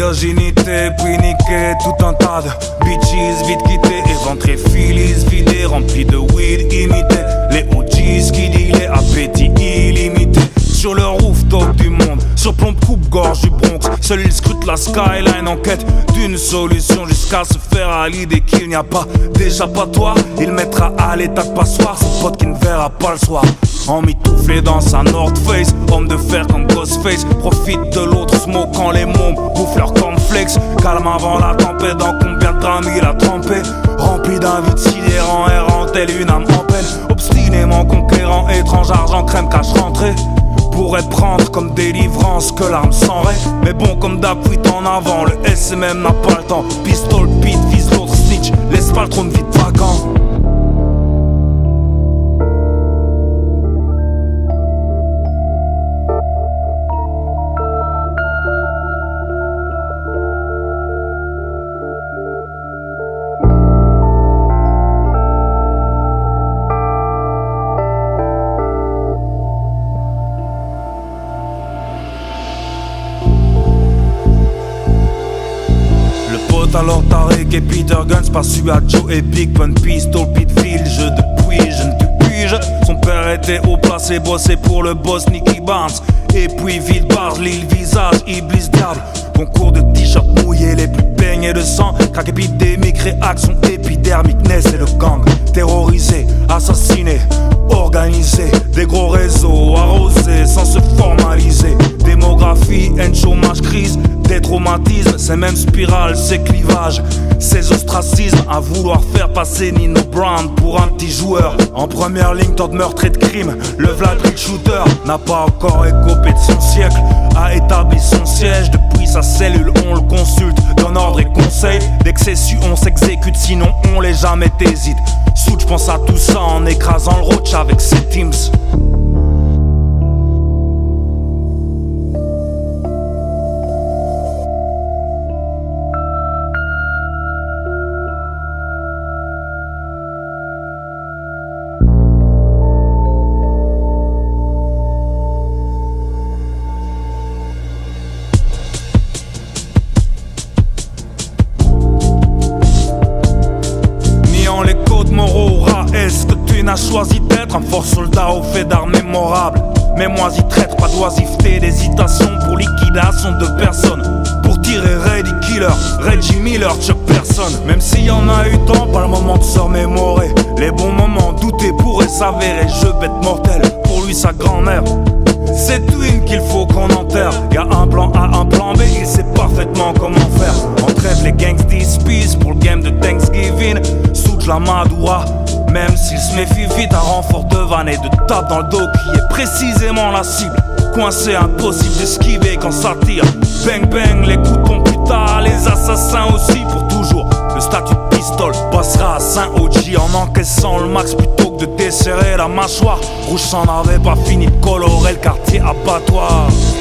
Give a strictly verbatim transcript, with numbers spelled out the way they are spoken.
Cryogénité, puis niqué tout un tas de bitches vite quittées, éventrées, filis vidées, remplies de weed imité. Les O Gs qui dealaient, appétit illimité. Sur le rooftop du monde, surplombe coupe-gorge du Bronx. Seul il scrute la skyline en quête d'une solution, jusqu'à se faire à l'idée qu'il n'y a pas d'échappatoire. Il mettra à l'état de passoire ses potes qui ne verra pas le soir. Emmitouflé dans sa North Face, homme de fer comme Ghostface, profite de l'autre smoke quand les mômes bouffent leurs cornflakes. Calme avant la tempête, dans combien de drames il a trempé. Rempli d'un vide sidérant, errant telle une âme en peine. Obstinément conquérant, étrange argent crème cache rentrée. Pourrait prendre comme délivrance que l'arme s'enraie. Mais bon comme d'hab, fuite en avant, le S M M n'a pas le temps. Pistol, pit, vise l'autre snitch, laisse pas le trône vide vacant. Alors Tarek et Peter Guns, pas su à Joe et Big Pun, Pistol, Pitfield, jeu depuis jeune depuis je. Son père était haut placé, bossé pour le boss Nicky Barnes. Et puis vite barre, l'île visage, Iblis diable. Concours de t-shirts mouillés, les plus baignés de sang. Crack épidémique, réaction épidermique, naissent et le gang. Terrorisé, assassiné, organisé. Des gros réseaux arrosés sans se formaliser. Démographie, haine, chômage, crise. Des traumatismes, ces mêmes spirales, ces clivages, ces ostracismes à vouloir faire passer Nino Brown pour un petit joueur. En première ligne, tant de meurtres et de crimes. Le Vlad Shooter n'a pas encore écopé de son siècle, a établi son siège. Depuis sa cellule, on le consulte, donne ordre et conseil. Dès que c'est su, on s'exécute, sinon on les jamais t'hésite. Soud, je pense à tout ça en écrasant le roach avec ses teams. Est-ce que tu n'as choisi d'être un fort soldat au fait d'armes mémorables? Mais moi y traite, pas d'oisiveté, d'hésitation pour liquidation de personnes. Pour tirer Ready Killer, Reggie Miller, Chuck personne. Même s'il y en a eu tant, pas le moment de se remémorer. Les bons moments doutés pourraient s'avérer. Jeu bête mortel, pour lui sa grand-mère. C'est Twin qu'il faut qu'on enterre. Y'a un plan A, un plan B, il sait parfaitement comment faire. On trêve les gangsters peace pour le game de Thanksgiving. Soute la Madoura, même s'il se méfie vite. Un renfort de vanne et de tape dans le dos qui est précisément la cible. Coincé, impossible d'esquiver quand ça tire. Bang bang, les coups tombent plus tard, les assassins aussi pour toujours. Le statut de pistole passera à Saint-O G en encaissant le max plutôt que de desserrer la mâchoire. Rouge s'en avait pas fini de colorer le quartier abattoir.